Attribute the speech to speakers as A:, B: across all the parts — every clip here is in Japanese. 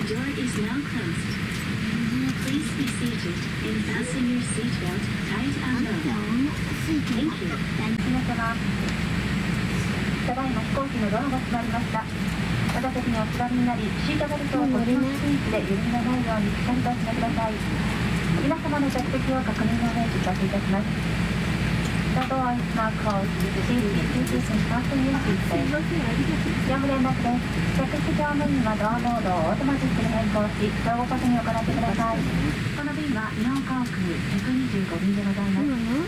A: door is now closed. Please be seated and fasten your seatbelt tight and low. Thank you.
B: 皆様、ただいま飛行機のドアが閉まりました。座席にお座りになり、シートベルトをご利用のスイッチで緩みのないようにしっかりと締めください。皆様の着席を確認の上出発いたします。The door is now closed. Please be seated and fasten your seatbelt. やむ連絡です。客室乗務員はドアモードをオートマティックに変更し、相互確認を行ってください。この便は日本航空125便でございます。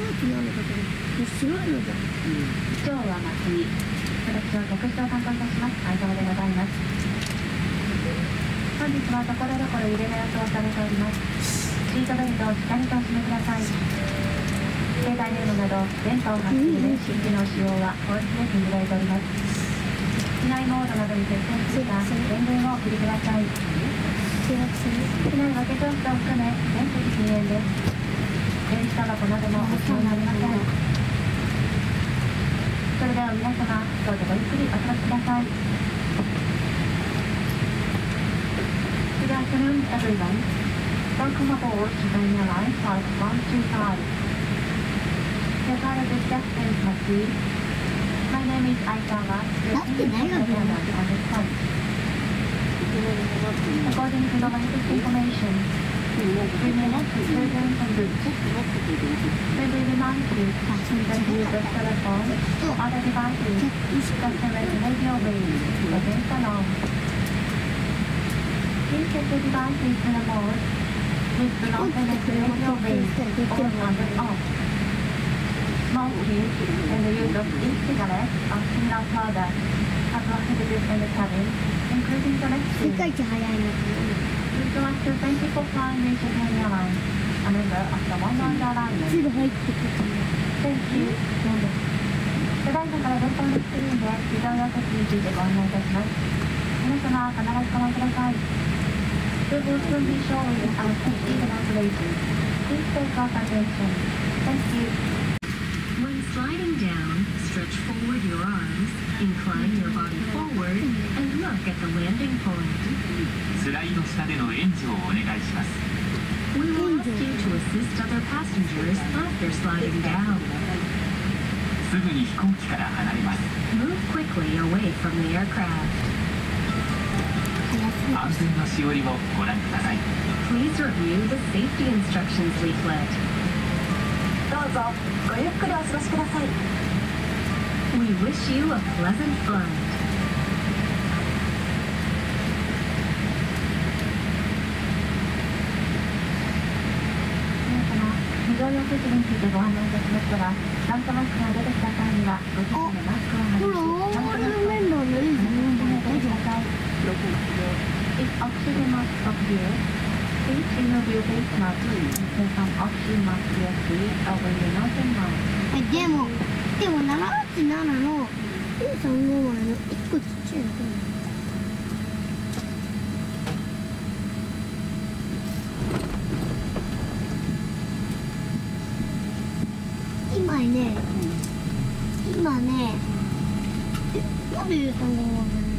B: 今日は松井。私は客室を担当いたします。相沢でございます。本日はところどころ揺れの予想されております。シートベルトをしっかりとお締めください。携帯電話など電波を発する電子機器の使用は法律で禁じられております。機内モードなどに設定された電源をお切りください。機内は化粧室を含め全席禁煙です。電子タバコなどのお使用はありません。それでは皆様、どうぞごゆっくりお過ごしください。Good afternoon, everyone. Welcome aboard Japan Airlines Flight 125. The pilot is Captain Matsui. My name is Aizawa, the senior attendant on this flight. According to the latest information, we may not return from route. We will remind you that the use of telephone or other devices such as radio waves against the law. Please set the devices to the mode with the alternate radio waves on and off. Smoking and the use of e-cigarettes or similar products are prohibited in the cabin, including the restroom. We would like to thank you for flying with Japan Airlines, a member of the One World Alliance. Thank you. ただいまから電波のスクリーンで自動用席についてご案内いたします。皆様、必ずご覧ください。We will soon be showing our safety demonstration. Please pay close attention. Thank you.
A: When sliding down, stretch forward your arms, incline your body forward, and look at the landing point.
C: スライド下での援助をお願いします。
A: We will ask you to assist other passengers after sliding down.
C: すぐに飛行機から離れます。
A: Move quickly away from the aircraft.
C: 安全のしおりをご覧ください。
A: Please review the safety instructions leaflet.
B: どうぞごゆっくりお過ごしください。
A: We wish you a pleasant flight.
B: 非常用席についてご案内いたしましたら、酸素マスクが出てきた際にはご自身でマスクを外し、酸素マスクを外してください。If oxygen mask stops here, please remove your face mask and place on oxygen mask carefully over your nose and mouth.
D: でも787の A350 の1個ちっちゃいだけだ。今ね、なんで3号なんだろう。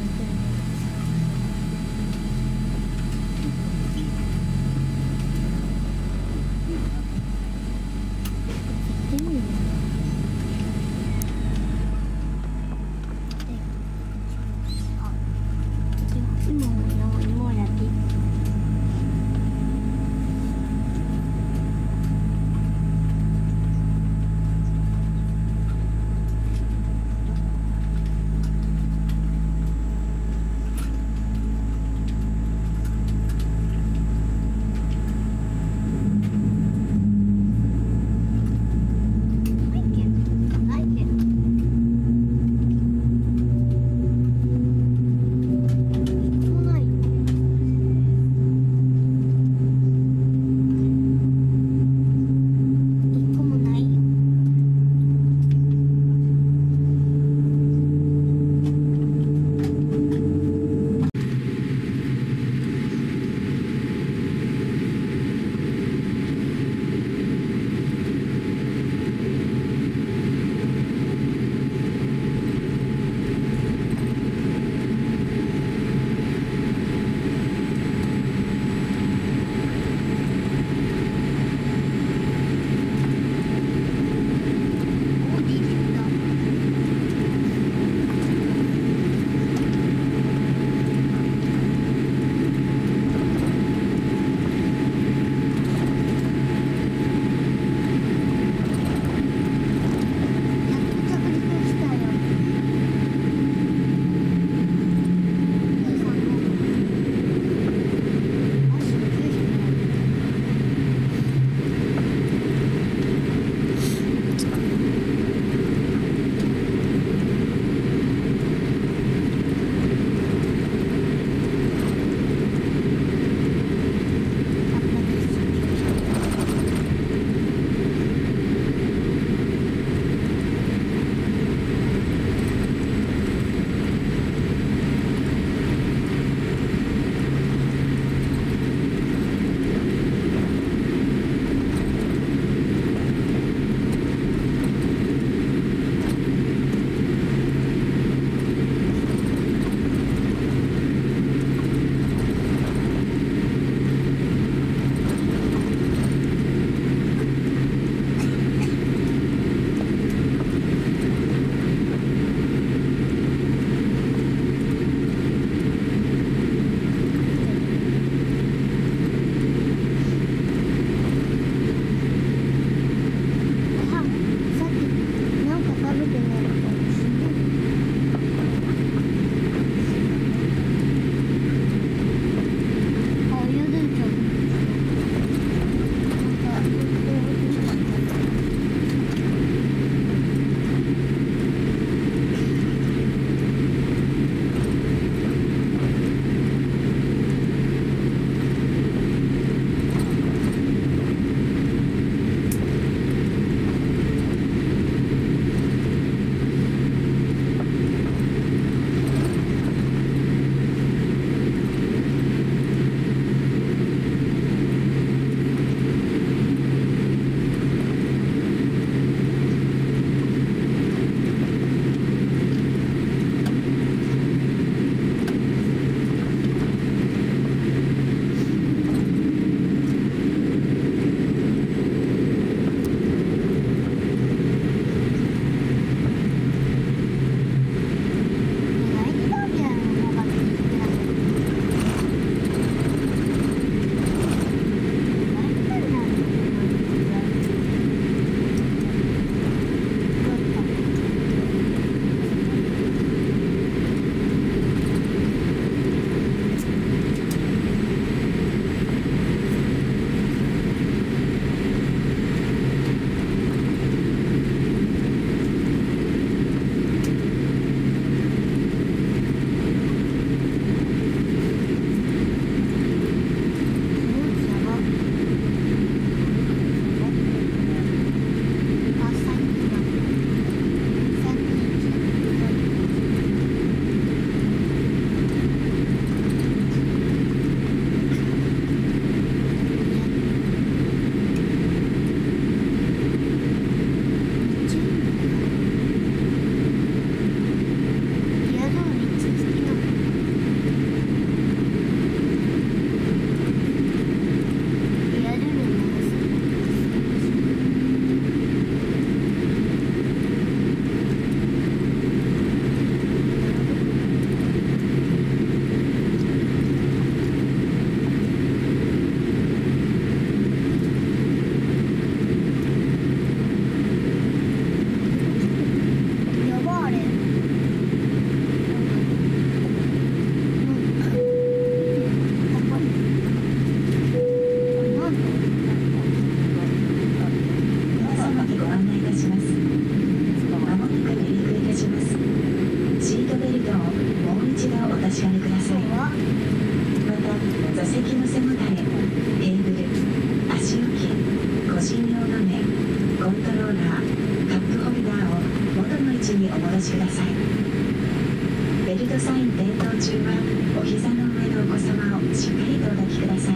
E: 置にお戻しください。ベルトサイン点灯中はお膝の上のお子様をしっかりとお抱きください。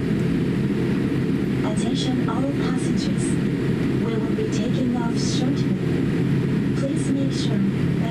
E: Attention all passengers. We will be taking off shortly. Please make sure